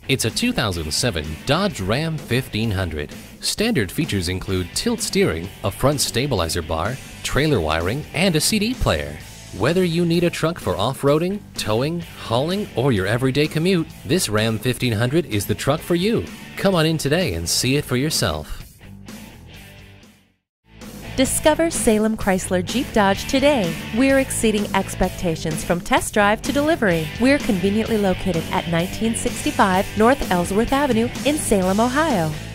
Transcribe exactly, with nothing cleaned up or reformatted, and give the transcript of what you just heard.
It's a two thousand seven Dodge Ram fifteen hundred. Standard features include tilt steering, a front stabilizer bar, trailer wiring, and a C D player. Whether you need a truck for off-roading, towing, hauling, or your everyday commute, this Ram fifteen hundred is the truck for you. Come on in today and see it for yourself. Discover Salem Chrysler Jeep Dodge today. We're exceeding expectations from test drive to delivery. We're conveniently located at nineteen sixty-five North Ellsworth Avenue in Salem, Ohio.